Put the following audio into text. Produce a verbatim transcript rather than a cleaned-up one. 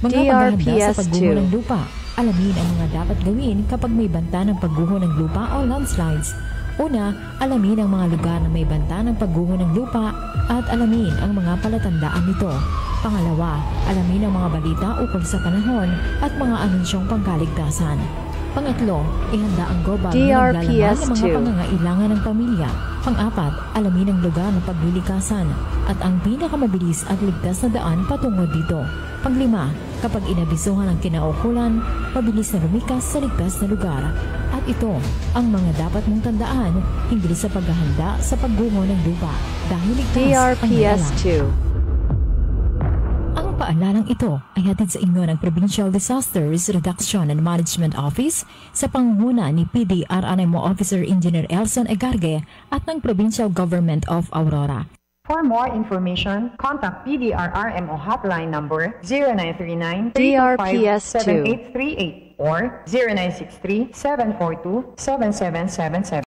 Mga paghahanda sa pagguho ng lupa. Alamin ang mga dapat gawin kapag may banta ng pagguho ng lupa o landslides. Una, alamin ang mga lugar na may banta ng pagguho ng lupa at alamin ang mga palatandaan nito. Pangalawa, alamin ang mga balita ukol sa panahon at mga anunsyong pangkaligtasan. Pangatlo, ihanda ang go bag na naglalaman ng mga pangangailangan ng pamilya. Pang-apat, alamin ang lugar ng paglilikasan at ang pinakamabilis at ligtas na daan patungo dito. Panglima, kapag inabisuhan ang kinaukulan, mabilis na lumikas sa ligtas na lugar. At ito ang mga dapat mong tandaan hinggil sa paghahanda sa pagguho ng lupa dahil ligtas ang nalang. Ang paalalang ito ay hatid sa inyo ng Provincial Disasters Reduction and Management Office sa pangunguna ni P D R R M O Officer Engineer Elson Egarge at ng Provincial Government of Aurora. For more information, contact P D R R M O hotline number zero nine three nine, three two five, seven eight three eight or zero nine six three, seven four two, seven seven seven seven.